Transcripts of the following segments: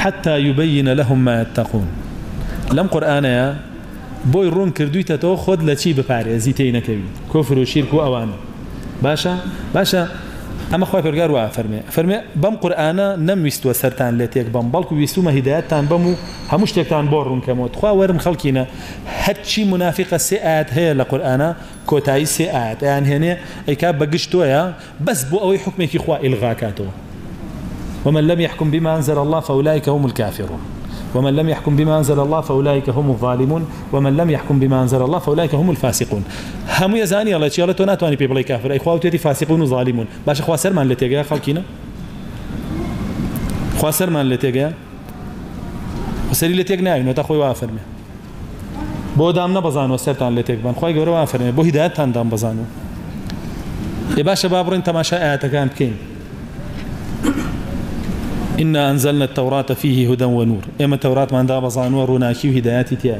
حتى يبين لهم ما يتقون. لم قرآن يا بوي رون كردويتا تو خود لشي بباري زيتين كبي كفر وشرك وأوان باشا أما خوي فرجار وافرمي بام قرآن نم ويستو سرتان لتيك بام بالكو ويستو ما هدايات تان بامو همش تكتان بورون كموت خوا ورم خلقينا هتشي منافقة سئات هي لقرآن كوتاي سئات يعني هنا أي كاب بقشتو يا بس بو أوي حكمك إخوة إلغاكاتو. ومن لم يحكم بما أنزل الله فأولئك هم الكافرون ومن لم يحكم بما أنزل الله فأولئك هم الظالمون ومن لم يحكم بما أنزل الله فأولئك هم الفاسقون. هم يزاني الله شيء الله توناتواني بيبلي كافر أي خواتي فاسقون وظالمون باش خواسر من اللي تيجي خالكينا خواسر من اللي تيجي وسري اللي تيجي نايم نتاخوي وافرمي بو دامنا بزانو سرتان اللي تيجي بان خوي جورو وافرمي بو هدايات تان دام بزانو يا باشا بابر انت ما شاءت كان بكين. إنا أنزلنا التوراة فيه هدى ونور. إما التوراة من داب ظانور وناكي وهدايات تيان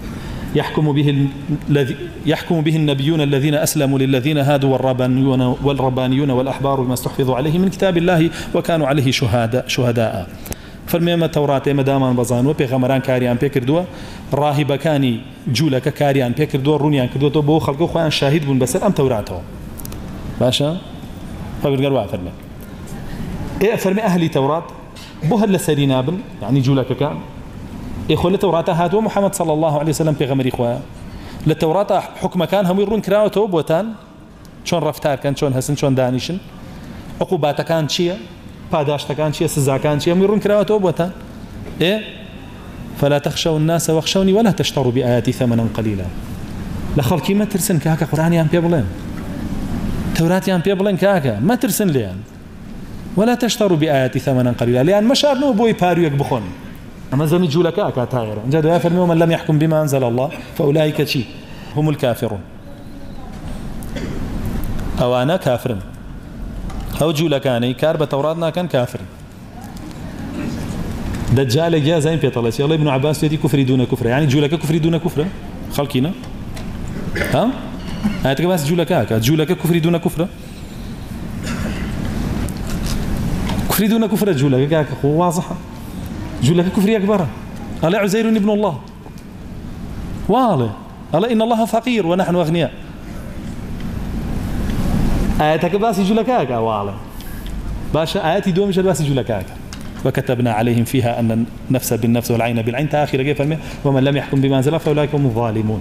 يحكم به النبيون الذين أسلموا للذين هادوا والربانيون والأحبار بما استحفظوا عليه من كتاب الله وكانوا عليه شهداء. فالمهم التوراة إما دامان بزانو بيغمران كاريان بيكردوا راهب كاني جولك كاريان بيكردوا رونيان كردوا بو خلقوا خوان شاهد بن بسر أم توراته باشا فقد قالوا أفرمي إيه أفرمي أهلي توراة بوهر لسرينا بن يعني جولك كان إخوة لتوراة هاتوا محمد صلى الله عليه وسلم بيغمر إخوة لتوراة حكم كان هم يرون كراوته بوتان شون رفتار كان شون هسن شون دانيشن عقوبات كان شيء باداشت كان شيء سزا كان شيء هم يرون كراوته بوتان إيه فلا تخشوا الناس واخشوني ولا تشتروا بآياتي ثمنا قليلا. لخلقي ما ترسن كاكا قرآن يان بيبلين توراة يان بيبلين كاكا ما ترسن ليان ولا تشتروا بآياتي ثمنا قليلا لأن مشار نو بوي باريو يكبخون أما زمي جولك كاتاير جادوا يفرموا من لم يحكم بما أنزل الله فأولئك شي هم الكافرون أو أنا كافر أو جولكاني كار بتوراتنا كان كافر دجال جاء زين في طلش يلا ابن عباس يدي كفر دون كفر يعني جولك كفر دون كفر خلقينا ها هاتك بس جولك كفر دون كفر كفر دون كفر جولك واضحة جولك كفر أكبر ألا عزير ابن الله والله ألا إن الله فقير ونحن أغنياء آياتك بس جولك والله باشا آياتي دوم مش بس جولك وكتبنا عليهم فيها أن النفس بالنفس والعين بالعين تآخر كيف فرمي ومن لم يحكم بما أنزل فأولئك هم الظالمون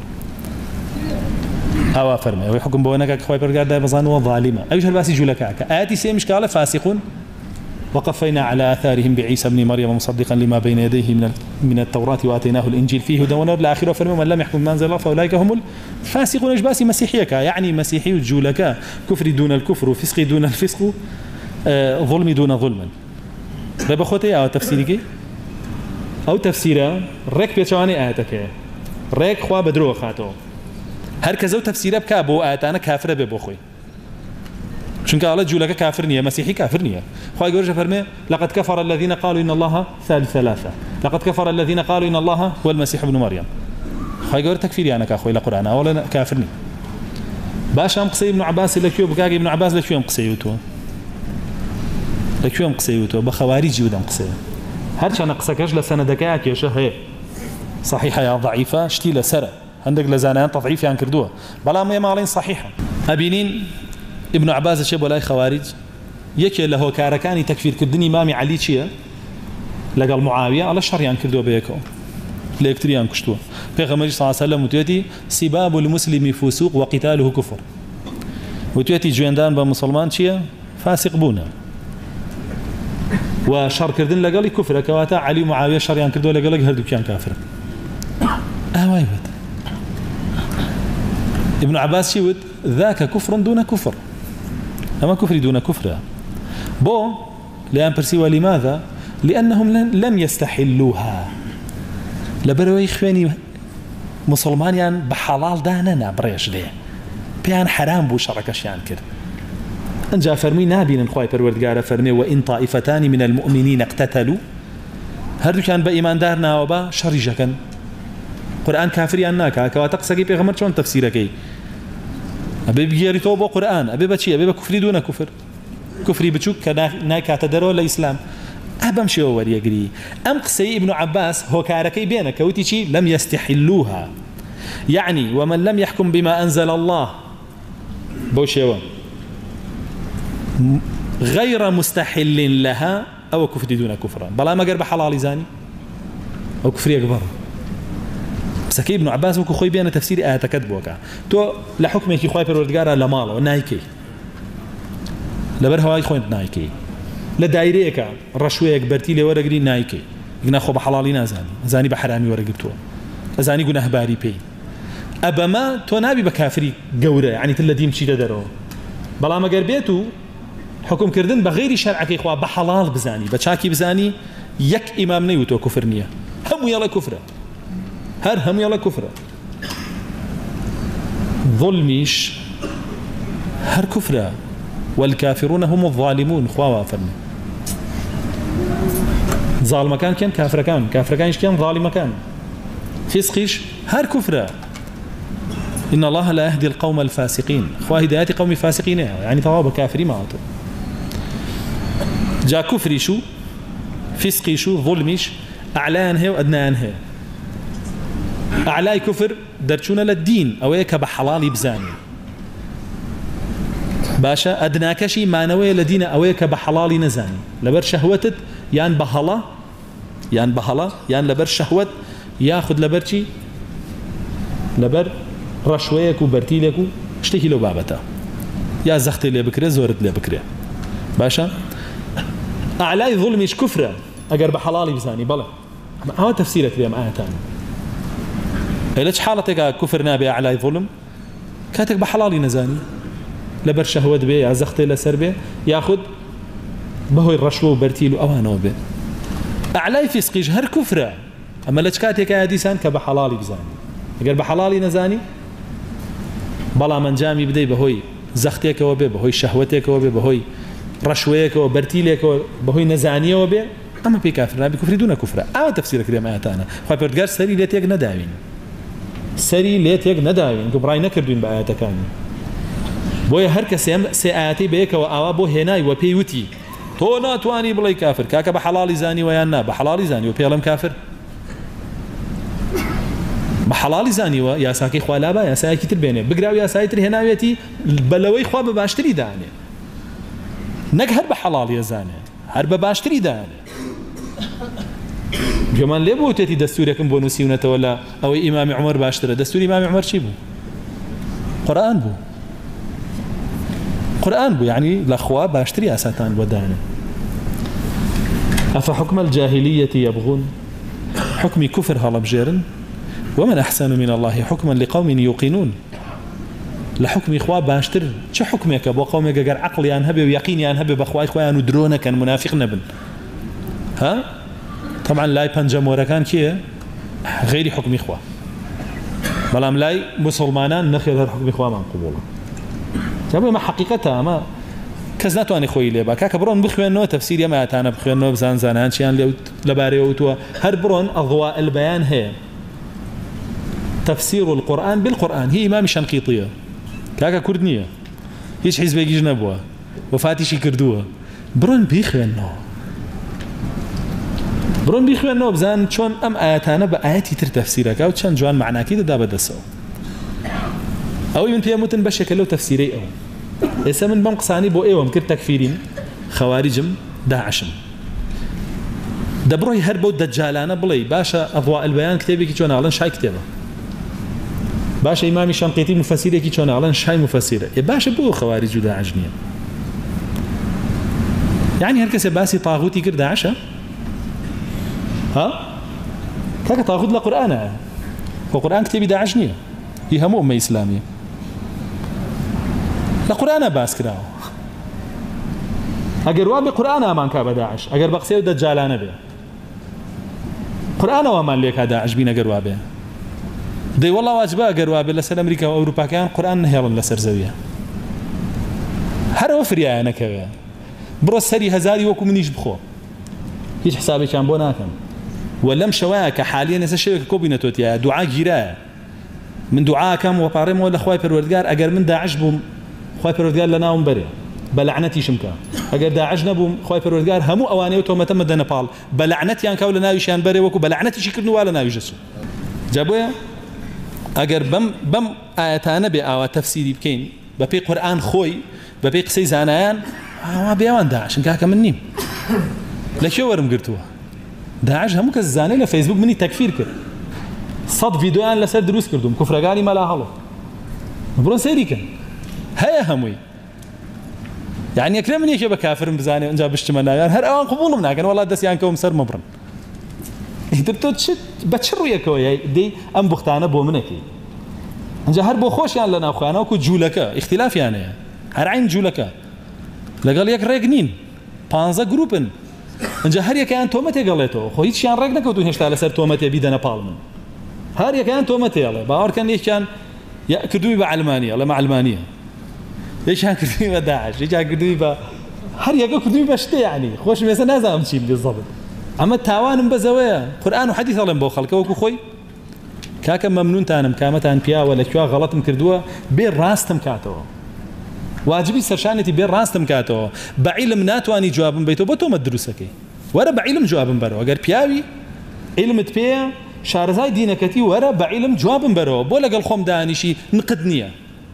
أو فرمي ويحكم بونك خوي برجال ده بظن وظالمة أيش هالباس يجولك آياتي سي مش قال فاسقون وقفينا على آثارهم بعيسى ابن مريم مصدقا لما بين يديه من التوراة وآتيناه الإنجيل فيه هدى ونور الآخرة فرمي ومن لم يحكم بما أنزل الله فأولئك هم الفاسقون إيش باسي مسيحيك يعني مسيحي وجولك كفر دون الكفر وفسق دون الفسق ظلم دون ظلم بخوتي أو تفسيرك أو تفسيره رك بيتشواني آياتك رك خوا بدرو خاتو هركزو تفسيره بكابو آياتنا كافرة ببخوي شنك الله جولك كافر نية مسيحي كافر نية خوا يقول فرمي لقد كفر الذين قالوا إن الله ثالث ثلاثة لقد كفر الذين قالوا إن الله هو المسيح ابن مريم خوا يقول تكفيري أنا كأخوي لقرآن أولا كافرني باش أم قصي ابن عباس لكيو بكاقي ابن عباس لكيو أم قصيوتو لكيو أم قصيوتو بخواريجي ودم قصي هرش أنا قصكش لسنة دكاك يا شهي صحيحة يا ضعيفة شتي لسرة عندك لزانان تضعيف يعني كردوها بلا ما مالين صحيحة أبينين ابن عباس الشيب ولا خوارج يكي له كاركاني تكفير كردني إمامي علي شيء لقى معاوية على الشر يعني كردوه بيكو ليكتريان كشتوه پیغمبر صلى الله عليه وسلم وتيتي سباب المسلم فسوق وقتاله كفر وتيتي جواندان بمسلمان شيء فاسق بونا وشر كردن لقى كفر كواتا علي معاوية شر يعني كردوه لقى هردو كان كافر وايد ابن عباس شيود ذاك كفر دون كفر أما كفر دون كفر بو لأن برسيوا لماذا لأنهم لم يستحلوها لبروي إخواني مسلمان يعني بحلال دانا بريش ليه بيان حرام بو شركش يعني كده انجا فرمي نابين نخواي پروردگار فرمي وإن طائفتان من المؤمنين اقتتلوا هردو كان بإيمان دارنا وبا شريجكن قرآن كافري أنك كواتقسكي بيغمر شون تفسيرك أبي بيجري توبة قرآن أبي بشي أبي بكفري دون كفر كفري بتشوك كناك تدرو الإسلام أبم شو وريقري أم قصي ابن عباس هو كاركي بينه كوتي لم يستحلوها يعني ومن لم يحكم بما أنزل الله بوشيوه غير مستحل لها أو كفر دون كفرا بلا ما قرب حلال زاني أو كفر أكبر سكي ابن عباس وكو خوي بينا تفسير آيات كتبوكا تو لحكمك خوي بروردگارا لمالو نايكي لبر هواي خوين نايكي لدايريكا رشويك برتيلي ورقري نايكي قلنا خو بحلالي نازاني زاني بحرامي ورقبتو زاني قلنا هباري بي أبا ما تو نابي بكافري قورة يعني تلديم شي درو بلا ما قربيتو حكم كردن بغير شرعك إخوة بحلال بزاني بشاكي بزاني يك إمام نيوتو كفرنية هم يلا كفرة هم يلا كفرة ظلميش هر كفرة والكافرون هم الظالمون خواوا فرمي ظالم كان كافر كان كان ظالم كان فسقيش هر كفرة إن الله لا يهدي القوم الفاسقين خوا هدايات قوم فاسقين يعني ثواب كافري معته جا كفري شو فسقي شو ظلميش أعلان هي وأدنان هي أعلاي كفر درشون للدين أو هيك بحلال بزاني باشا أدناكشي ما نوي لدين أو هيك بحلال نزاني لبر شهوتت يان بهلا يان لبر شهوت ياخذ لبرشي لبر رشويك وبرتيلك اشتكي له بابته يا زختي لي بكره زورت لي بكره باشا أعلاي ظلميش كفره أجر بحلال بزاني بلا هو تفسيرك اليوم آية ثانية ليش حالتك كفر نابي أعلاي ظلم كاتك بحلال نزاني لبر شهوت بي يا زختي لسربي ياخذ بهوي الرشوه وبرتيلو أوانو بي أعلاي فسقي جهر كفره أما ليش كاتك يا ديسان كبحلال بزاني أجر بحلال نزاني بلا من جامي بدي بهوي زختيك وبي بهوي شهوتك وبي بهوي رشويك وبرتيلك وبهوي نزانية وبي أما بي كافر نابي كفر دون كفر أو تفسيرك اليوم آياتنا خواه بردقار سري ليت يق نداوين قبراي نكردين بآياتكاني بويا هركا سي آياتي بيك وآوا بو هناي وبيوتي تو ناتواني بلاي كافر كاكا بحلال زاني ويانا بحلال زاني وبيلم كافر بحلال زاني ويا ساكي خوالابا يا ساكي تربيني بقراو يا سايتر هناويتي بلوي خواه بباشتري داني نك هر بحلال يا زاني هر بباشتري داني جمان ليه بو تيتي دستوريكم بونوسيونة ولا أو إمام عمر باشترى دستور إمام عمر شي بو قرآن بو يعني الأخوة باشتري أساتان وداني أفحكم الجاهلية يبغون حكم كفر هلا بجيرن ومن أحسن من الله حكما لقوم يوقنون لحكم إخوة باشتر شو حكمك أبو قومك قال عقل ينهبي ويقين ينهبي بأخوة إخوة ندرونه كان منافق نبن ها طبعا لاي بنجم وركان كيه غير حكم إخوة بلام لاي مسلمانان نخير هذا حكم إخوة ما قبوله جابوا ما حقيقتها ما كزناتو أنا خوي ليبا كبرون بخوي إنه تفسير يا ما أتانا بخوي إنه بزان هانشيان لباري وتوا هربرون أضواء البيان هي تفسير القرآن بالقرآن هي إمام شنقيطية كاكا كردنية هيش حزب يجي جنبوها وفاتي شي كردوها برون بيخوي إنه بزان شون أم آياتنا بآياتي تر تفسيرك أو شان جوان معنا كده دا بدسو أو من فيها متن بشكل له تفسيري أو إسا من بمقصاني بو إيوه مكر تكفيرين خوارجم داعشم دبروي هربو دجالانا بلي باشا أضواء البيان كتابي كي شون أعلن شاي كتابه باشا إمامي شنقيطي مفسيري كي شون أعلن شاي مفسيري باشا بو خوارج داعشنية يعني هركس باسي طاغوتي كر داعشة ها كاكا طاغوت لقرآن وقرآن كتابي داعشنية يهمو أمة إسلامية لقرآن باس كراو أجر وابي قرآن أمان كاب داعش أجر بقسيو دجالان به قرآن وأمان ليك داعش بين أجر وابي دي والله واجبا أجر وابي لسر أمريكا وأوروبا كان قرآن نهيلا لسر زوية هر وفريا أنا كذا برو سري هزاري وكم منيش بخو هيش حسابي كان بوناكم ولم شواك حاليا نسشيك كوبينتوت يا دعاء جيراه من دعاء كم وبارم ولا خوي بروردگار اگر من داعش بوم خوي بروردگار لنا بري بلعنتي شمكا اگر داعش نبو خوي پروردگار همو اواني تو متم دنپال بلعنتي ان كول ناويشان بري وكو بلعنتي شكرنو ولا ناويجسو جابويا اگر بم اياتانه بي او تفسيري بكين ببي قران خوي ببي قسي زانيان ما بيوان داعش كاك مني لشو ورم قرتوها داعش همو كزاني لفيسبوك مني تكفير كر صد فيديوان لسر دروس كردوم كفرقاني ما لا هلو برون سيري كان هيا هموي يعني يكرم من يشبه كافر بزاني انجا بشتمنا يعني هر اوان قبول منا كان والله دس يانكم سر مبرن انت تشت بتشرو يكوي دي ام بختانه بو منكي انجا هر بو خوش يعني لنا اخوانا وكو جولك اختلاف يعني هر عين جولك لقال يك ريغنين 15 جروبن انجا هر يك ان تومته قاليتو خو هيك شان ريغنا كوتو هشتا لسر تومته بيدنا بالمن هر يك ان تومته يلا باور كان ليش كان يا كردوي بعلمانيه ولا مع علمانيه ليش هان كردوي بداعش ليش هان كردوي هر يك كردوي بشتي يعني خوش مثلا نازم شيء بالضبط اما تاوان بزويه قران وحديث الله بو خلق وكو خوي كاك ممنون تانم كامتان بيا ولا شو غلط مكردوه بين راستم كاتو واجبي سرشانتي بين راستم كاتو بعلم ناتواني جواب بيتو بتو مدرسكي ورا بعلم جواب برو اگر بياوي علم بيا شارزاي دينكتي ورا بعلم جواب برو بولا قال خوم دانيشي نقدنيه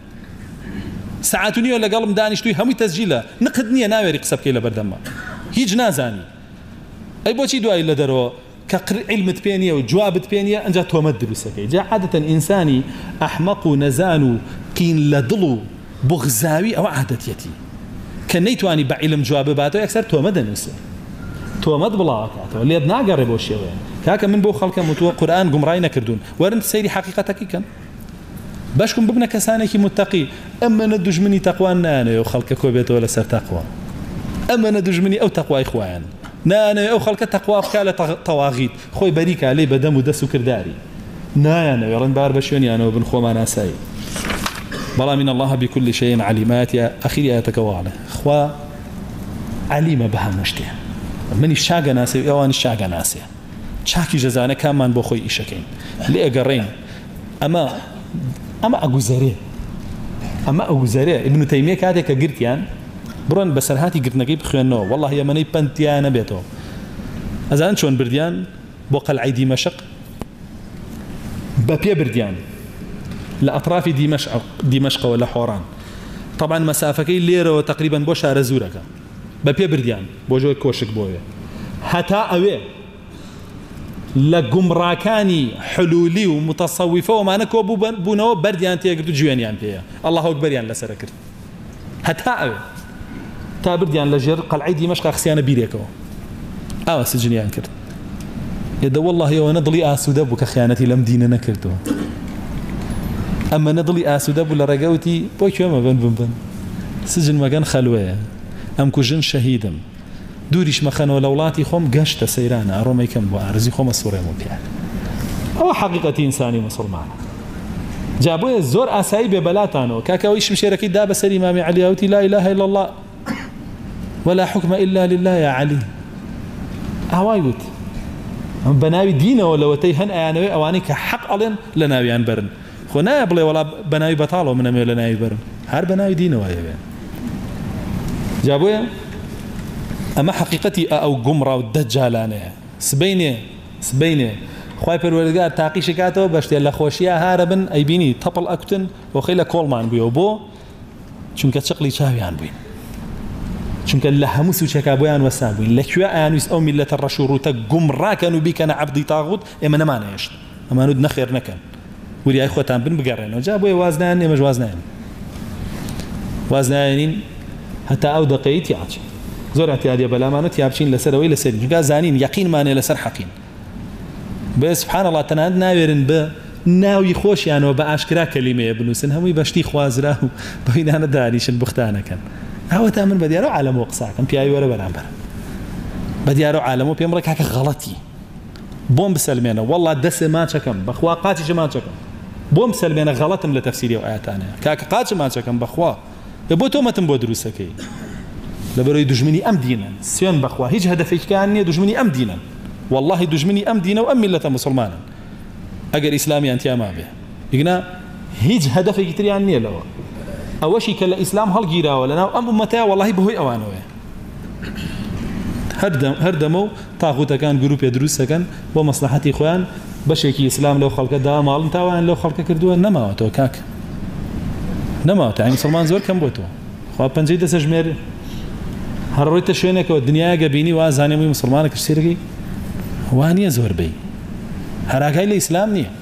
ساعاتني ولا قلم دانيشتوي همي تسجيله نقدنيه ناوي قصب كيله بردما هيج نازاني اي بوشي دواي الا درو كعلم بينيه وجواب بينيه انجا تو مدرسكي جا عاده انساني احمق نزان قين لدلو بغزاوي او عادتيتي كنيتواني بعلم جواب باتو اكثر تو مدنس تو مد بلاكاتو اللي بدنا قربوا شي وين كاك من بو خلق متو قران قمراي نكردون ورنت سيري حقيقتك كان باشكم ببنا كسانك متقي اما ندج مني تقوانا انا وخلق كوبيت ولا سر تقوى اما ندج مني او تقوى اخوان انا او خلق تقوى فكاله طواغيت خوي بريك عليه بدم ودس وكرداري نا انا يرن بار بشوني انا وابن خو ما ناساي بلا من الله بكل شيء عليمات يا اخي يا تكواله اخوا عليمه بها مشتي من الشاقه ناسي اوان الشاقه ناسي شاكي جزانه كمان بو خوي ايشكين لي اقرين اما اغوزاري ابن تيميه كاتك قرتيان برون بسرهاتي قرتنا كيف خوينو والله يا مني بنتيانا بيتو ازان شلون برديان بوق العيدي دمشق بابيا برديان لاطراف دمشق ولا حوران طبعا مسافه كي ليره تقريبا بو شهر زورك بابيا برديان بو جو كوشك بويه حتى اوي لقمراكاني حلولي ومتصوفه وما نكو بونو برديان تيقدو جوانيان بيها الله اكبر يان لسركر حتى اوي تا برديان لجر قلعي دمشق خسيانه بيريكو او سجنيان كرت يد والله يا نضلي اسودب كخيانتي لم ديننا كرتو اما نضلي اسودب ولا رجوتي بوكو ما بن سجن ما كان خلوه ام كوجن شهيدم دوريش مخانو لولاتي خوم قشت سيرانا رومي كم بوارزي خوم السوري مبيع او حقيقة انساني مسلمان جابوه الزور اساي ببلاتانو كاكاويش مشيركي دابا سري امامي علي اوتي لا اله الا الله ولا حكم الا لله يا علي اوايوت بناوي دينه ولا وتيهن ايانوي اواني كحق الين لناوي ان برن خنا بلا ولا بناوي بطالو من ميل لناوي برن هر بناوي دينه وايا جابوه اما حقيقتي او قمره والدجالانه سبينه خوي پروردگار تاقي شكاتو باشتي الله خوشيا هاربن اي بيني طبل اكتن وخيلا كولمان بيوبو چونك تشقلي شاويان بين چونك الله همسو شكابويان وسابين لكوا انوس او مله الرشوروت قمرا كانوا بك انا عبدي طاغوت اما ما نايش اما ند نخير نكن ولي اي خوتان بن بقرن وجابوا وازنان مش وازنين حتى او دقيت يعطي زور اعتياديه بلا ما نتيابشين لسروي لسري جا زانين يقين ماني لسر حقين بس سبحان الله تنادنا ويرن ب ناوي خوش يعني وباشكرا كلمه ابن سن همي باشتي خوازرا بين انا داريش البختانه كان هو تامن بدي اروح عالم وقصا كان بياي ورا برامبر بدي اروح عالم وبيمرك هكا غلطي بوم بسلمينا والله دس ما تشكم بخواقاتي جما تشكم بوم سلمينا غلطم لتفسيري واياتنا كاك قات ما تشكم بخوا يبوتو ما تنبو دروسكي لبروي دجمني ام دينا سيون بخوا هيج هدفك كاني دجمني ام دينا والله دجمني ام دينا وام مله مسلمانا اجر اسلامي انت ما به يقنا هيج هدفك ترياني لو ئەوەشی کە لە ئیسلام هەڵگیراوە لەناو ئەم ئومەتەیە وەڵاهی بەهۆی ئەوانەوەیە هەر دەمە و تاغوتەکان گروپێ دروستەکەن بۆ مەسلحەتی خۆیان بەشێکی ئیسلام لەو خەڵکەدا ماڵن تاوان لەو خەڵکە کردووە نەماوەتەوە کاک نەماوەتە ئەی مسلمان زۆر کەم بۆ تۆ خوا پەنجەی دەسە ژمێر هەر ڕۆیتە شوێنێکەوە دنیاگە بینی وا زانێمەی مسلمانە کرد سێرەکەی وانە زۆربەی هەراگای لە ئیسلام نییە